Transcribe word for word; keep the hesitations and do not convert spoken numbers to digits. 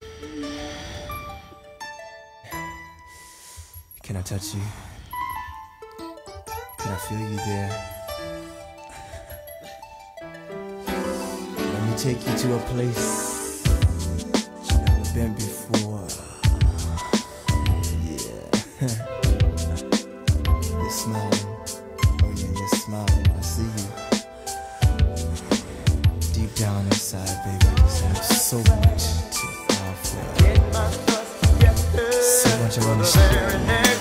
Can I touch you? Can I feel you there? Let me take you to a place you've never been before. Yeah. You're smiling. Oh yeah, you're smiling. I see you. Deep down inside, baby, I just have so much to offer. So much I want to share.